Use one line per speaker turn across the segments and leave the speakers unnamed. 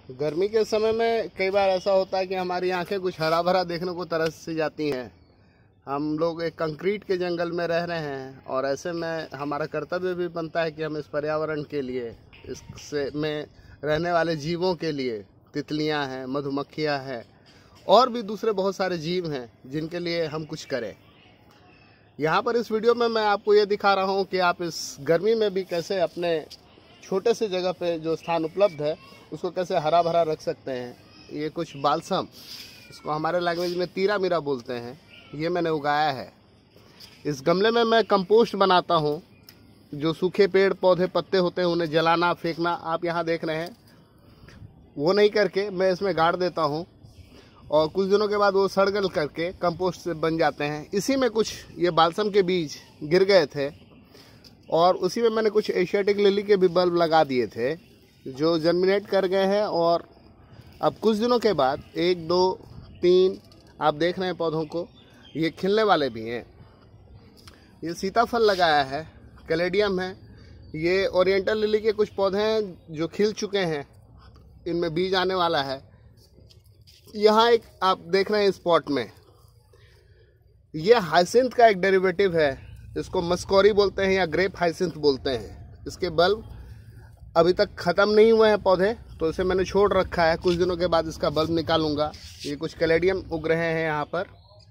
गर्मी के समय में कई बार ऐसा होता है कि हमारी आंखें कुछ हरा भरा देखने को तरस सी जाती हैं। हम लोग एक कंक्रीट के जंगल में रह रहे हैं और ऐसे में हमारा कर्तव्य भी बनता है कि हम इस पर्यावरण के लिए, इससे में रहने वाले जीवों के लिए, तितलियां हैं, मधुमक्खियां हैं और भी दूसरे बहुत सारे जीव हैं जिनके लिए हम कुछ करें। यहाँ पर इस वीडियो में मैं आपको ये दिखा रहा हूँ कि आप इस गर्मी में भी कैसे अपने छोटे से जगह पे जो स्थान उपलब्ध है उसको कैसे हरा भरा रख सकते हैं। ये कुछ बालसम, इसको हमारे लैंग्वेज में तीरा मीरा बोलते हैं, ये मैंने उगाया है। इस गमले में मैं कंपोस्ट बनाता हूँ। जो सूखे पेड़ पौधे पत्ते होते हैं उन्हें जलाना फेंकना आप यहाँ देख रहे हैं, वो नहीं करके मैं इसमें गाड़ देता हूँ और कुछ दिनों के बाद वो सड़ गल करके कंपोस्ट से बन जाते हैं। इसी में कुछ ये बालसम के बीज गिर गए थे और उसी में मैंने कुछ एशियाटिक लिली के भी बल्ब लगा दिए थे जो जर्मिनेट कर गए हैं। और अब कुछ दिनों के बाद 1 2 3 आप देख रहे हैं पौधों को, ये खिलने वाले भी हैं। ये सीताफल लगाया है, कैलेडियम है, ये ओरिएंटल लिली के कुछ पौधे हैं जो खिल चुके हैं, इनमें बीज आने वाला है। यहाँ एक आप देख रहे हैं स्पॉट में, ये हाइसिंथ का एक डेरिवेटिव है, इसको मस्कोरी बोलते हैं या ग्रेप हाइसिंथ बोलते हैं। इसके बल्ब अभी तक ख़त्म नहीं हुए हैं पौधे, तो इसे मैंने छोड़ रखा है। कुछ दिनों के बाद इसका बल्ब निकालूंगा। ये कुछ कैलेडियम उग रहे हैं यहाँ पर।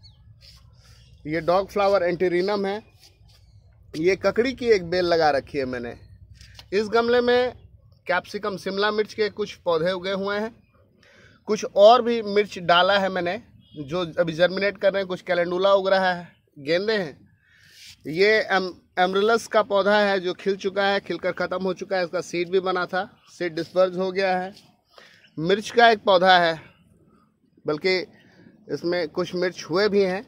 ये डॉग फ्लावर एंटीरिनम है। ये ककड़ी की एक बेल लगा रखी है मैंने। इस गमले में कैप्सिकम शिमला मिर्च के कुछ पौधे उगे हुए हैं। कुछ और भी मिर्च डाला है मैंने जो अभी जर्मिनेट कर रहे हैं। कुछ कैलेंडुला उग रहा है, गेंदे हैं। ये एमरिलस का पौधा है जो खिल चुका है, खिलकर ख़त्म हो चुका है। इसका सीड भी बना था, सीड डिस्पर्ज हो गया है। मिर्च का एक पौधा है, बल्कि इसमें कुछ मिर्च हुए भी हैं।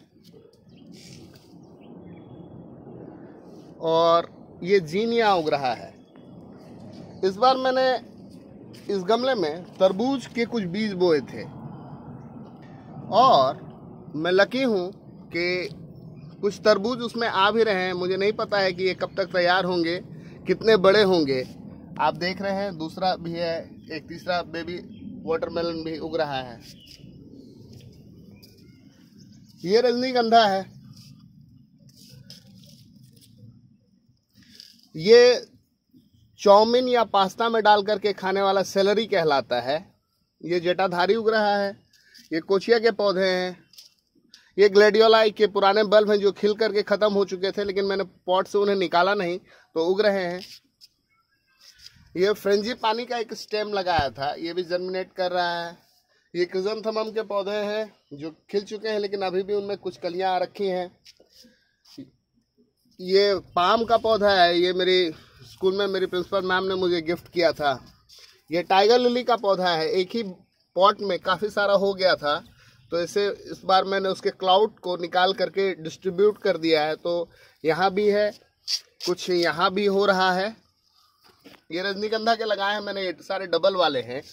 और ये जीनिया उग रहा है। इस बार मैंने इस गमले में तरबूज के कुछ बीज बोए थे और मैं लकी हूँ कि कुछ तरबूज उसमें आ भी रहे हैं। मुझे नहीं पता है कि ये कब तक तैयार होंगे, कितने बड़े होंगे। आप देख रहे हैं दूसरा भी है, एक तीसरा बेबी वाटरमेलन भी उग रहा है। ये रजनीगंधा है। ये चाउमीन या पास्ता में डाल करके खाने वाला सेलरी कहलाता है। ये जटाधारी उग रहा है। ये कोचिया के पौधे हैं। ये ग्लेडियोलाई के पुराने बल्ब हैं जो खिल करके ख़त्म हो चुके थे, लेकिन मैंने पॉट से उन्हें निकाला नहीं तो उग रहे हैं। ये फ्रेंजी पानी का एक स्टेम लगाया था, ये भी जर्मिनेट कर रहा है। ये क्रिसैंथेमम के पौधे हैं जो खिल चुके हैं, लेकिन अभी भी उनमें कुछ कलियां आ रखी हैं। ये पाम का पौधा है, ये मेरी स्कूल में मेरी प्रिंसिपल मैम ने मुझे गिफ्ट किया था। ये टाइगर लिली का पौधा है, एक ही पॉट में काफ़ी सारा हो गया था, तो इसे इस बार मैंने उसके क्लाउड को निकाल करके डिस्ट्रीब्यूट कर दिया है। तो यहाँ भी है, कुछ यहाँ भी हो रहा है। ये रजनीगंधा के लगाए हैं मैंने, ये सारे डबल वाले हैं।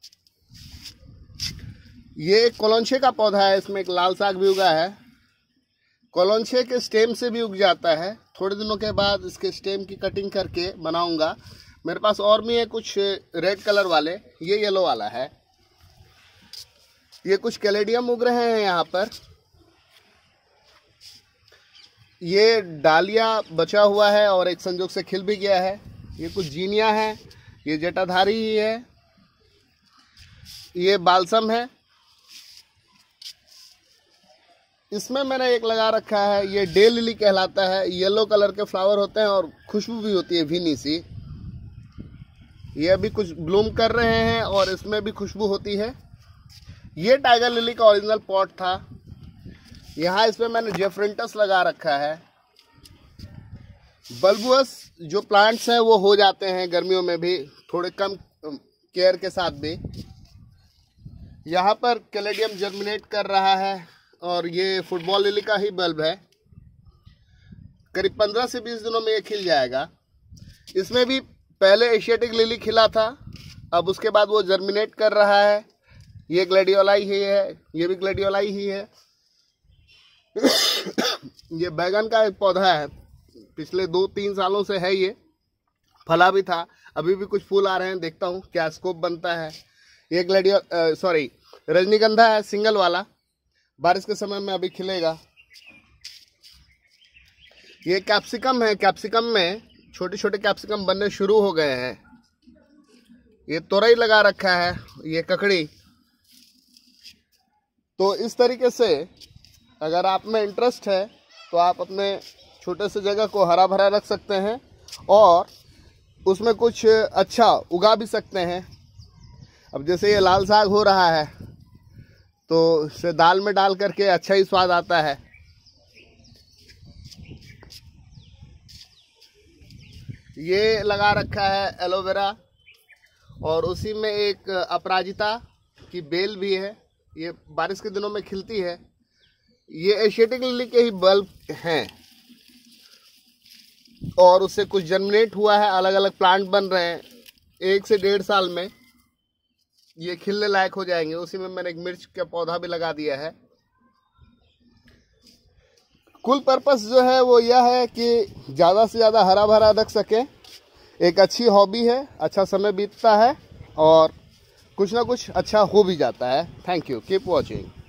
ये कोलोंछे का पौधा है, इसमें एक लाल साग भी उगा है। कोलोंछे के स्टेम से भी उग जाता है। थोड़े दिनों के बाद इसके स्टेम की कटिंग करके बनाऊंगा। मेरे पास और भी है कुछ रेड कलर वाले, ये येलो वाला है। ये कुछ कैलेडियम उग रहे हैं यहाँ पर। ये डालिया बचा हुआ है और एक संजोग से खिल भी गया है। ये कुछ जीनिया है। ये जटाधारी ही है। ये बालसम है। इसमें मैंने एक लगा रखा है, ये डे लिली कहलाता है। येलो कलर के फ्लावर होते हैं और खुशबू भी होती है भीनी सी। ये अभी कुछ ब्लूम कर रहे हैं और इसमें भी खुशबू होती है। ये टाइगर लिली का ओरिजिनल पॉट था। यहाँ इसमें मैंने जेफरेंटस लगा रखा है। बल्बुअस जो प्लांट्स हैं वो हो जाते हैं गर्मियों में भी, थोड़े कम केयर के साथ भी। यहाँ पर कैलेडियम जर्मिनेट कर रहा है और ये फुटबॉल लिली का ही बल्ब है। करीब 15 से 20 दिनों में ये खिल जाएगा। इसमें भी पहले एशियाटिक लिली खिला था, अब उसके बाद वो जर्मिनेट कर रहा है। ये ग्लेडियोलाई ही है, ये भी ग्लेडियोलाई ही है। ये बैगन का एक पौधा है, पिछले 2-3 सालों से है। ये फला भी था, अभी भी कुछ फूल आ रहे हैं, देखता हूँ क्या स्कोप बनता है। ये ग्लैडियो सॉरी रजनीगंधा है, सिंगल वाला, बारिश के समय में अभी खिलेगा। ये कैप्सिकम है, कैप्सिकम में छोटे छोटे कैप्सिकम बनने शुरू हो गए हैं। ये तोरई लगा रखा है, ये ककड़ी। तो इस तरीके से अगर आप में इंटरेस्ट है तो आप अपने छोटे से जगह को हरा भरा रख सकते हैं और उसमें कुछ अच्छा उगा भी सकते हैं। अब जैसे ये लाल साग हो रहा है तो इसे दाल में डाल करके अच्छा ही स्वाद आता है। ये लगा रखा है एलोवेरा और उसी में एक अपराजिता की बेल भी है, ये बारिश के दिनों में खिलती है। ये एशियाटिक लिली के ही बल्ब हैं और उससे कुछ जर्मिनेट हुआ है, अलग अलग प्लांट बन रहे हैं। 1 से 1.5 साल में ये खिलने लायक हो जाएंगे। उसी में मैंने एक मिर्च का पौधा भी लगा दिया है। कुल पर्पस जो है वो यह है कि ज़्यादा से ज़्यादा हरा भरा रख सके। एक अच्छी हॉबी है, अच्छा समय बीतता है और कुछ ना कुछ अच्छा हो भी जाता है। Thank you, keep watching.